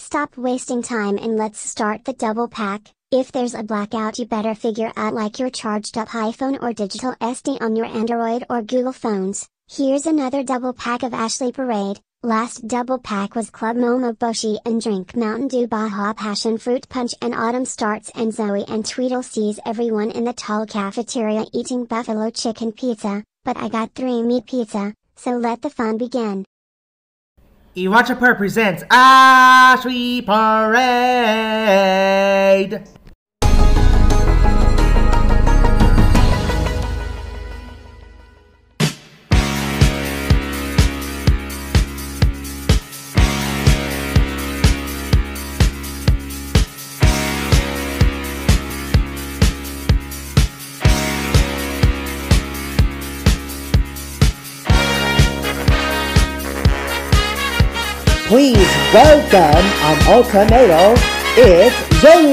stop wasting time and let's start the double pack. If there's a blackout, you better figure out like your charged up iPhone or digital SD on your Android or Google phones. Here's another double pack of Ashley Parade. Last double pack was Club Momoboshi and Drink Mountain Dew Baja Passion Fruit Punch, and Autumn starts and Zoe and Tweedle sees everyone in the tall cafeteria eating buffalo chicken pizza, but I got 3 meat pizza, so let the fun begin. Iwachapur presents Ashley Parade! Please welcome on Ultimato, it's Zoe!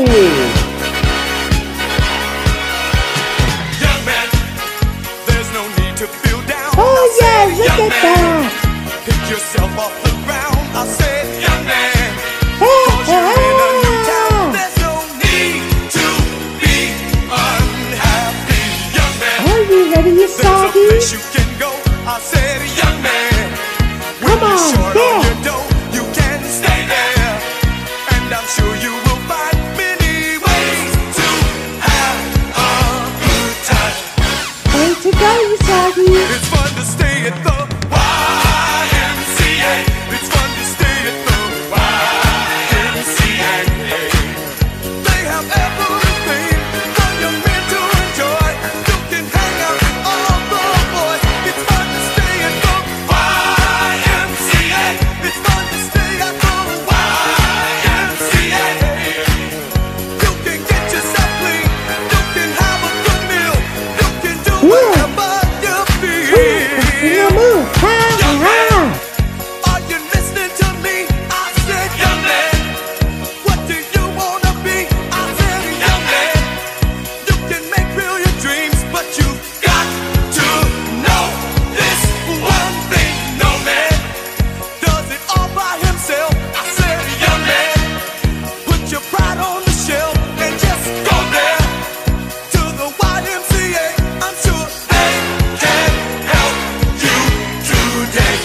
Young man, there's no need to feel down. Oh yeah, look at that! Pick yourself off the ground. I said, young man, Hey, 'cause you're in a new town. There's no need to be unhappy. Young man, Are you ready, you there's a soggy? place you can go. I said, young man, Come on, short on there! your dough, you can stay there. And I'm sure you will find many ways to have a good time. Way to go, you soggy! It's fun to stay at the YMCA. It's fun to stay at the YMCA. They have everything for young men to enjoy. You can hang out with all the boys. It's fun to stay at the YMCA. It's fun to stay at the YMCA. You can get yourself clean. You can have a good meal. You can do whatever you feel. Move! Ha Young ha! man, are you listening to me? I said, young man, what do you wanna be? I said, young man, you can make real your dreams, but you got to know this one thing. No man does it all by himself. I said, young man, put your pride on the shelf and just go there to the YMCA. I'm sure they can help you today.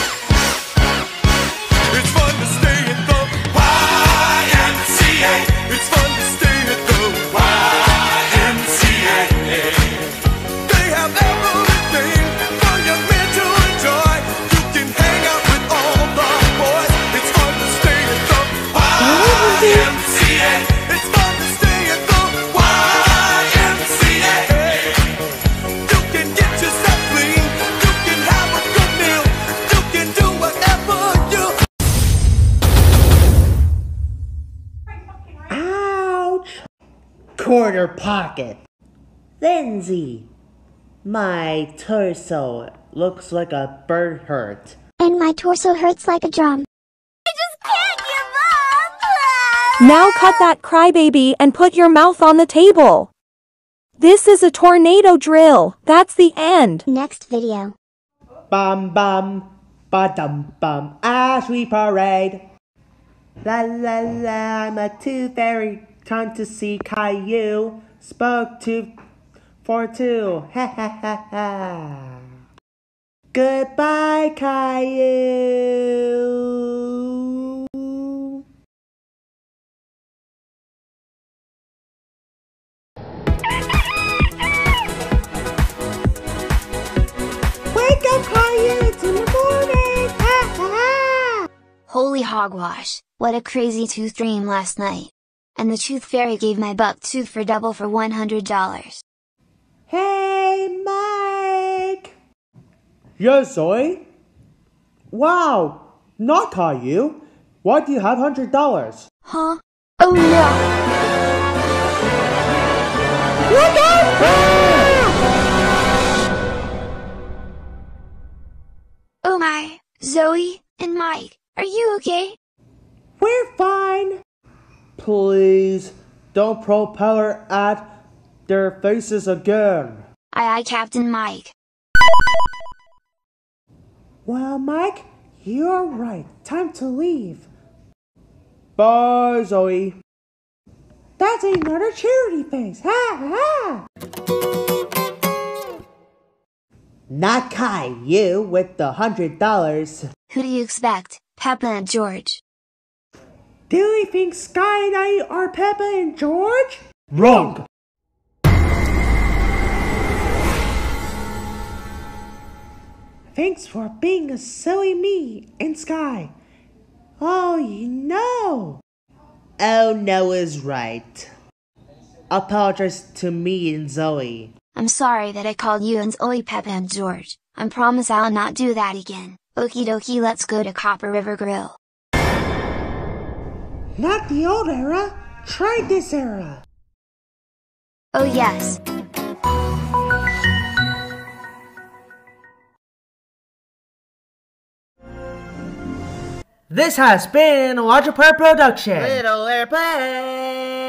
It's fun to stay at the YMCA. It's fun to stay at the YMCA. They have everything for young men to enjoy. You can hang out with all the boys. It's fun to stay at the YMCA. It's fun to stay at the YMCA. You can get yourself clean. You can have a good meal. You can do whatever you. Ouch! Quarter pocket. Lindsay, my torso looks like a bird hurt. And my torso hurts like a drum. Now cut that crybaby and put your mouth on the table. This is a tornado drill. That's the end. Next video. Bum bum, ba dum bum, Ashley Parade. La la la, I'm a tooth fairy, time to see Caillou. Spoke to for two, ha ha ha ha. Goodbye, Caillou. Wake up, Caillou, it's in the morning, ha ha ha. Holy hogwash, what a crazy tooth dream last night. And the tooth fairy gave my buck tooth for double for $100. Hey, Mike! Yes, Zoe? Wow, not Caillou. Why do you have $100? Huh? Oh no! Look out! Oh my, Zoe and Mike, are you okay? We're fine. Please, don't propeller at their faces again. Aye, Captain Mike. Well, Mike, you're right. Time to leave. Bye, Zoe. That's another charity face. Ha ha! Not Caillou with the $100. Who do you expect, Peppa and George? Do you think Sky and I are Peppa and George? Wrong! Thanks for being a silly me and Sky. Oh, you know. Oh, Noah's right. Apologize to me and Zoe. I'm sorry that I called you and Zoe Peppa and George. I promise I'll not do that again. Okie dokie, let's go to Copper River Grill. Not the old era. Try this era. Oh yes. This has been a Larger Part production. Little Airplane.